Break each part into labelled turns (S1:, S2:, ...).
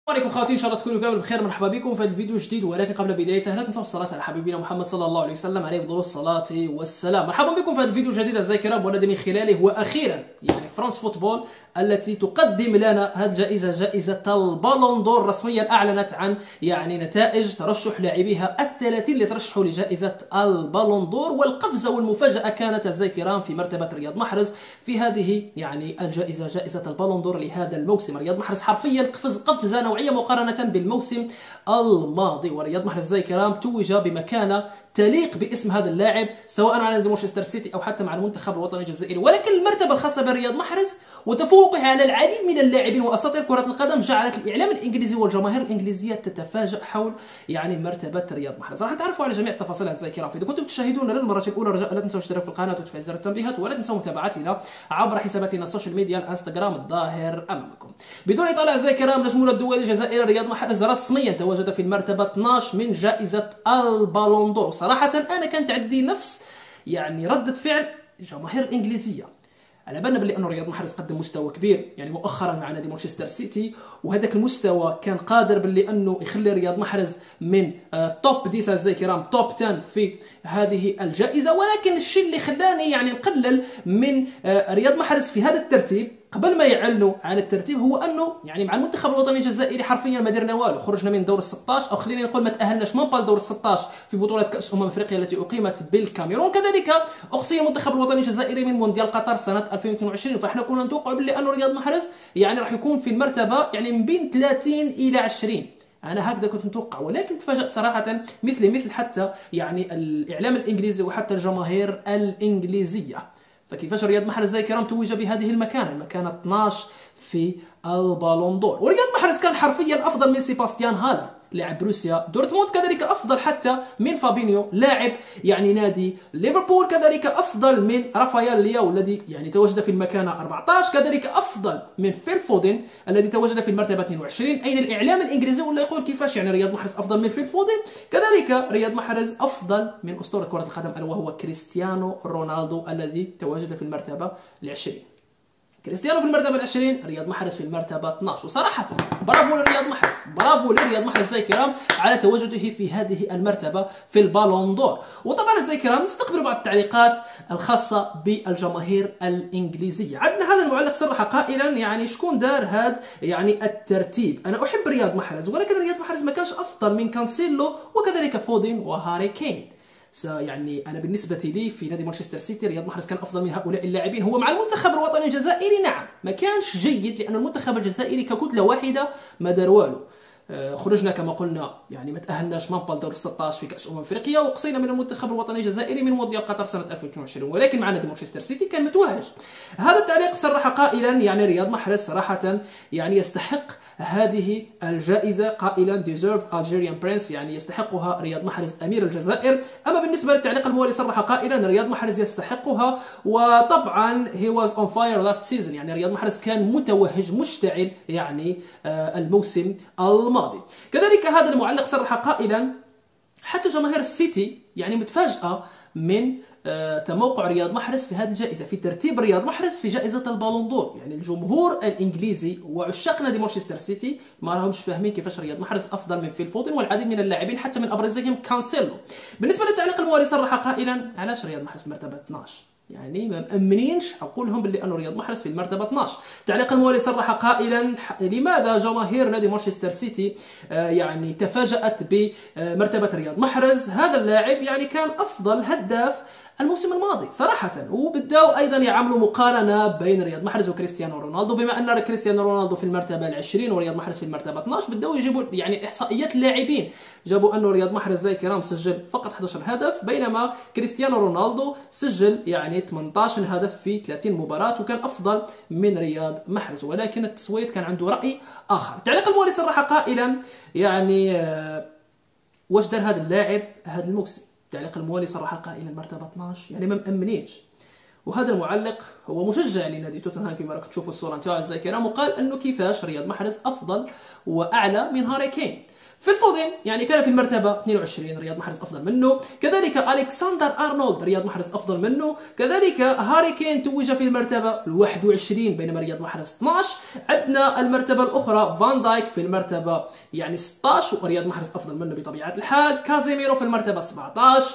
S1: السلام عليكم خواتي، ان شاء الله تكونوا كامل بخير. مرحبا بكم في هذا الفيديو الجديد، ولكن قبل بدايته لا تنسوا الصلاه على حبيبنا محمد صلى الله عليه وسلم عليه افضل الصلاه والسلام. مرحبا بكم في هذا الفيديو الجديد اعزائي الكرام، والذي من خلاله واخيرا فرانس فوتبول التي تقدم لنا هذه الجائزه، جائزه البالون دور، رسميا اعلنت عن نتائج ترشح لاعبيها ال30 اللي ترشحوا لجائزه البالون دور. والقفزه والمفاجاه كانت اعزائي الكرام في مرتبه رياض محرز في هذه الجائزه، جائزه البالون دور لهذا الموسم. رياض محرز حرفيا قفزه نوعيه مقارنه بالموسم الماضي، ورياض محرز اعزائي الكرام توج بمكانه تليق باسم هذا اللاعب سواء على نادي مانشستر سيتي او حتى مع المنتخب الوطني الجزائري. ولكن المرتبه الخاصه برياض محرز وتفوقه على العديد من اللاعبين واساطير كره القدم جعلت الاعلام الانجليزي والجماهير الانجليزيه تتفاجأ حول مرتبه رياض محرز. راح نتعرفوا على جميع التفاصيل اعزائي الكرام. اذا كنتم تشاهدون للمره الاولى رجاء لا تنسوا الاشتراك في القناه وتفعيل زر التنبيهات، ولا تنسوا متابعتنا عبر حساباتنا السوشيال ميديا الانستغرام الظاهر امامكم. بدون اطاله اعزائي الكرام، نجمنا الدولي الجزائري رياض محرز رسميا تواجد في المرتبه 12 من جائزه البالون دور. صراحه انا كانت عندي نفس رده فعل الجماهير الانجليزيه، على بالنا باللي انه رياض محرز قدم مستوى كبير مؤخرا مع نادي مانشستر سيتي، وهذاك المستوى كان قادر باللي انه يخلي رياض محرز من توب 10 اعزائي الكرام، توب 10 في هذه الجائزه. ولكن الشيء اللي خلاني نقلل من رياض محرز في هذا الترتيب قبل ما يعلنوا عن الترتيب هو انه مع المنتخب الوطني الجزائري حرفيا ما درنا والو. خرجنا من دور ال 16، او خلينا نقول ما تاهلناش من دور ال 16 في بطوله كاس افريقيا التي اقيمت بالكاميرون. كذلك اقصي المنتخب الوطني الجزائري من مونديال قطر سنه 2022. فاحنا كنا نتوقع باللي انه رياض محرز راح يكون في المرتبه من بين 30 الى 20. انا هكذا كنت متوقع، ولكن تفاجأت صراحه مثل حتى الاعلام الانجليزي وحتى الجماهير الانجليزيه. فكيفاش رياض محرز زي كرام توج بهذه المكانه 12 في البالون دور. ورياض محرز كان حرفيا افضل من سيباستيان هالا لاعب بروسيا دورتموند، كذلك افضل حتى من فابينيو لاعب نادي ليفربول، كذلك افضل من رافائيل لياو الذي تواجد في المكانه 14، كذلك افضل من فيل فودن الذي تواجد في المرتبه 22. اين الاعلام الانجليزي ولا يقول كيفاش رياض محرز افضل من فيل فودن؟ كذلك رياض محرز افضل من اسطوره كره القدم الا وهو كريستيانو رونالدو الذي تواجد في المرتبه 20. كريستيانو في المرتبة 20، رياض محرز في المرتبة 12. وصراحة برافو لرياض محرز، برافو لرياض محرز زي كرام على تواجده في هذه المرتبة في البالون دور. وطبعا زي كرام نستقبل بعض التعليقات الخاصة بالجماهير الإنجليزية. عندنا هذا المعلق صرح قائلا شكون دار هذا الترتيب؟ أنا أحب رياض محرز، ولكن رياض محرز ما كانش أفضل من كانسيلو وكذلك فودن وهاري كين. انا بالنسبه لي في نادي مانشستر سيتي رياض محرز كان افضل من هؤلاء اللاعبين. هو مع المنتخب الوطني الجزائري نعم ما كانش جيد، لان المنتخب الجزائري ككتله واحده ما دار والو. خرجنا كما قلنا ما تاهلناش من دور 16 في كاس افريقيا، وقصينا من المنتخب الوطني الجزائري من مونديال قطر سنه 2022، ولكن مع نادي مانشستر سيتي كان متوهج. هذا التعليق صرح قائلا رياض محرز صراحه يستحق هذه الجائزة، قائلا deserved Algerian Prince، يستحقها رياض محرز أمير الجزائر. أما بالنسبة للتعليق الموالي صرح قائلا رياض محرز يستحقها، وطبعا he was on fire last season، رياض محرز كان متوهج مشتعل الموسم الماضي. كذلك هذا المعلق صرح قائلا حتى جماهير السيتي متفاجئة من تموقع رياض محرز في هذه الجائزة، في ترتيب رياض محرز في جائزة البالون دور. الجمهور الإنجليزي وعشاق نادي مانشستر سيتي ما راهمش فاهمين كيفاش رياض محرز أفضل من فيل فودن والعديد من اللاعبين، حتى من أبرزهم كانسيلو. بالنسبة للتعليق الموالي صرح قائلا علاش رياض محرز في مرتبة 12؟ ما مأمنينش أقولهم باللي أنه رياض محرز في المرتبة 12. تعليق الموالي صرح قائلا لماذا جماهير نادي مانشستر سيتي تفاجأت بمرتبة رياض محرز؟ هذا اللاعب كان أفضل هداف الموسم الماضي صراحة. وبداوا أيضا يعملوا مقارنة بين رياض محرز وكريستيانو رونالدو، بما أن كريستيانو رونالدو في المرتبة 20 ورياض محرز في المرتبة 12. بداوا يجيبوا إحصائيات اللاعبين، جابوا أنه رياض محرز زي كرام سجل فقط 11 هدف، بينما كريستيانو رونالدو سجل 18 هدف في 30 مباراة وكان أفضل من رياض محرز. ولكن التصويت كان عنده رأي آخر. التعليق الموالي صرح قائلا واش دار هذا اللاعب هذا الموسم؟ التعليق الموالي صرح قائلا مرتبة 12، ما مأمنينش. وهذا المعلق هو مشجع لنادي توتنهام كما راكم تشوفوا الصورة نتاعو اعزائي الكرام، وقال انه كيفاش رياض محرز افضل واعلى من هاري كين. في الفودين يعني كان في المرتبة 22 رياض محرز أفضل منه. كذلك ألكسندر أرنولد رياض محرز أفضل منه. كذلك هاري كين توج في المرتبة 21 بينما رياض محرز 12. عندنا المرتبة الأخرى فان دايك في المرتبة يعني 16 ورياض محرز أفضل منه بطبيعة الحال. كازيميرو في المرتبة 17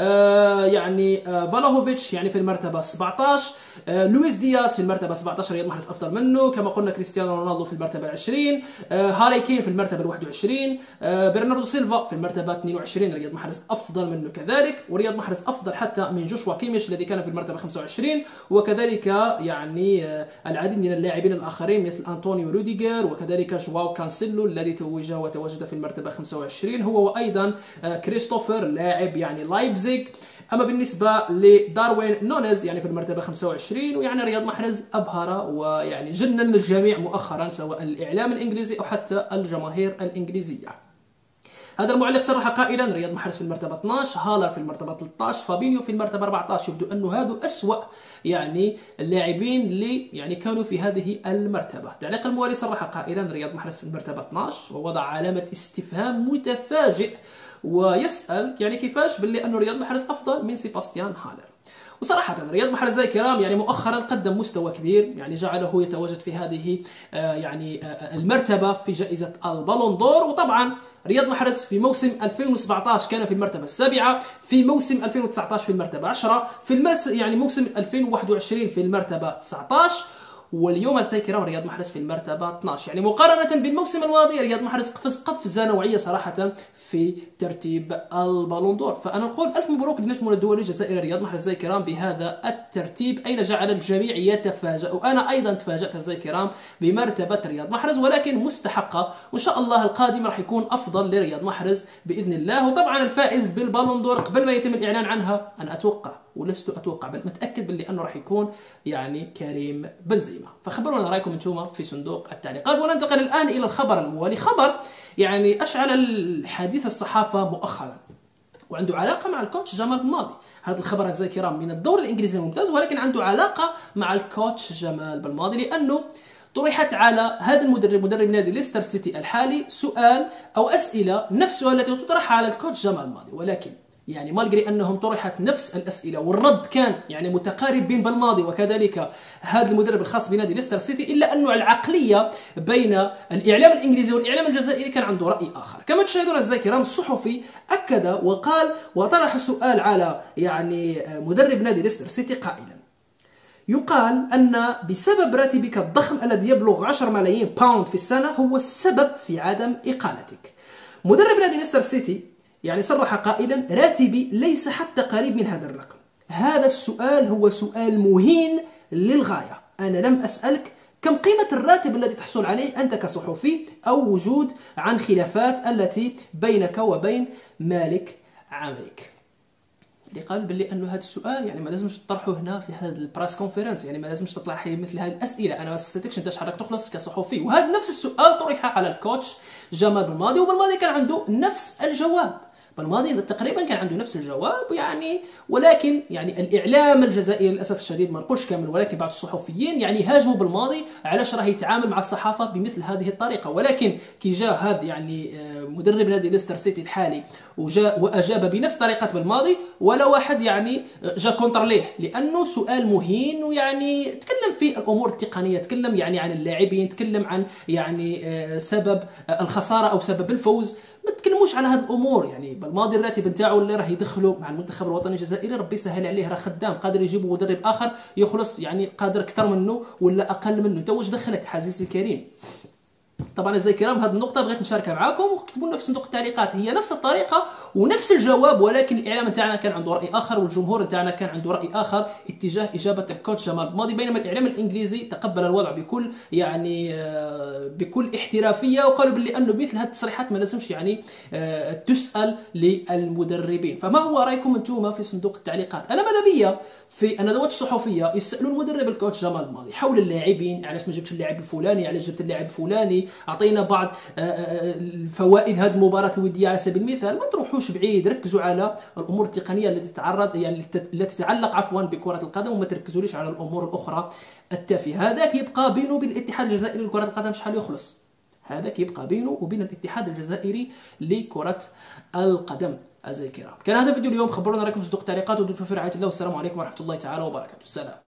S1: فالوهوفيتش يعني في المرتبة 17. لويس دياز في المرتبة 17 رياض محرز أفضل منه. كما قلنا كريستيانو رونالدو في المرتبة 20. هاري كين في المرتبة 21. برناردو سيلفا في المرتبة 22 رياض محرز أفضل منه كذلك. ورياض محرز أفضل حتى من جوشوا كيميش الذي كان في المرتبة 25. وكذلك يعني العديد من اللاعبين الآخرين مثل أنطونيو روديغر وكذلك جواو كانسيلو الذي توج وتواجد في المرتبة 25 هو، وأيضا كريستوفر لاعب يعني لايبزيغ. أما بالنسبة لداروين نونيز يعني في المرتبة 25. ويعني رياض محرز أبهر ويعني جنن الجميع مؤخرا سواء الإعلام الإنجليزي أو حتى الجماهير الإنجليزية. هذا المعلق صرح قائلا رياض محرز في المرتبة 12، هالر في المرتبة 13، فابينيو في المرتبة 14. يبدو أنه هذا أسوأ يعني اللاعبين اللي يعني كانوا في هذه المرتبة. تعليق الموالي صرح قائلا رياض محرز في المرتبة 12 ووضع علامة استفهام متفاجئ ويسأل يعني كيفاش باللي أنه رياض محرز أفضل من سيباستيان هالر. وصراحة رياض محرز الكرام يعني مؤخرا قدم مستوى كبير يعني جعله يتواجد في هذه يعني المرتبة في جائزة البالون دور. وطبعا رياض محرز في موسم 2017 كان في المرتبة 7، في موسم 2019 في المرتبة 10، في يعني موسم 2021 في المرتبة 19، واليوم الكرام رياض محرز في المرتبة 12. يعني مقارنة بالموسم الماضي رياض محرز قفزة نوعية صراحة في ترتيب البالون دور. فأنا نقول ألف مبروك لنجمنا الدولي الجزائري رياض محرز الكرام بهذا الترتيب، أين جعل الجميع يتفاجأ. وأنا أيضا تفاجأت الكرام بمرتبة رياض محرز، ولكن مستحقة، وإن شاء الله القادم راح يكون أفضل لرياض محرز بإذن الله. وطبعا الفائز بالبالون دور قبل ما يتم الإعلان عنها أنا أتوقع ولست أتوقع بل متأكد باللي أنه راح يكون يعني كريم بنزيما. فخبرونا رأيكم أنتم في صندوق التعليقات. وننتقل الآن إلى الخبر الموالي، خبر يعني أشعل الحديث الصحافة مؤخرا وعنده علاقة مع الكوتش جمال بلماضي. هذا الخبر أعزائي الكرام من الدوري الإنجليزي الممتاز، ولكن عنده علاقة مع الكوتش جمال بلماضي، لأنه طرحت على هذا المدرب مدرب نادي ليستر سيتي الحالي سؤال أو أسئلة نفس السؤال التي تطرح على الكوتش جمال بلماضي، ولكن يعني مالغري أنهم طرحت نفس الأسئلة والرد كان يعني متقارب بين بلماضي وكذلك هذا المدرب الخاص بنادي ليستر سيتي، إلا أنه العقلية بين الإعلام الإنجليزي والإعلام الجزائري كان عنده رأي آخر. كما تشاهدون أعزائي الكرام الصحفي أكد وقال وطرح سؤال على يعني مدرب نادي ليستر سيتي قائلا: يقال أن بسبب راتبك الضخم الذي يبلغ 10 ملايين باوند في السنة هو السبب في عدم إقالتك. مدرب نادي ليستر سيتي يعني صرح قائلا: راتبي ليس حتى قريب من هذا الرقم. هذا السؤال هو سؤال مهين للغاية. أنا لم أسألك كم قيمة الراتب الذي تحصل عليه أنت كصحفي أو وجود عن خلافات التي بينك وبين مالك عملك. اللي قال باللي انه هذا السؤال يعني ما لازمش تطرحه هنا في هذا البراس كونفرنس، يعني ما لازمش تطرح مثل هذه الاسئله، انا ما استطيعش انت حضرتك تخلص كصحفي. وهذا نفس السؤال طرح على الكوتش جمال بلماضي، وبلماضي كان عنده نفس الجواب. بلماضي تقريبا كان عنده نفس الجواب يعني، ولكن يعني الاعلام الجزائري للاسف الشديد ما نقولش كامل ولكن بعض الصحفيين يعني هاجموا بلماضي علاش راه يتعامل مع الصحافه بمثل هذه الطريقه. ولكن كي جاء هذا يعني مدرب نادي ليستر سيتي الحالي وجاء واجاب بنفس طريقه بلماضي، ولا واحد يعني جاء كونتر ليه، لانه سؤال مهين ويعني تكلم في الامور التقنيه، تكلم يعني عن اللاعبين، تكلم عن يعني سبب الخساره او سبب الفوز، ما تكلموش على هذه الامور. يعني بالماضي الراتب نتاعو اللي راه يدخلوا مع المنتخب الوطني الجزائري ربي يسهل عليه، راه خدام قادر يجيبوا مدرب اخر يخلص يعني قادر اكثر منه ولا اقل منه. انت واش دخلك عزيزي الكريم؟ طبعا اعزائي الكرام هذه النقطه بغيت نشاركها معكم، وكتبوا لنا في صندوق التعليقات. هي نفس الطريقه ونفس الجواب، ولكن الاعلام نتاعنا كان عنده راي اخر والجمهور نتاعنا كان عنده راي اخر اتجاه اجابه الكوتش جمال بلماضي، بينما الاعلام الانجليزي تقبل الوضع بكل يعني بكل احترافيه، وقالوا باللي انه مثل هذه التصريحات ما لازمش يعني تسال للمدربين. فما هو رايكم انتم في صندوق التعليقات؟ انا ماذا بيا في الندوات الصحفيه يسالوا المدرب الكوتش جمال بلماضي حول اللاعبين، علاش ما جبتش اللاعب الفلاني، علاش جبت اللاعب الفلاني، اعطينا بعض الفوائد هذه المباراه الوديه على سبيل المثال. ما تروحوش بعيد، ركزوا على الامور التقنيه التي تتعرض يعني التي تتعلق عفوا بكره القدم، وما تركزوليش على الامور الاخرى التافهه. هذاك يبقى بينه وبين الاتحاد الجزائري لكره القدم شحال يخلص، هذا كيبقى بينه وبين الاتحاد الجزائري لكرة القدم. أعزائي الكرام، كان هذا فيديو اليوم. خبرونا رايكم في التعليقات ودمتم في رعاية الله، والسلام عليكم ورحمة الله تعالى وبركاته. السلام.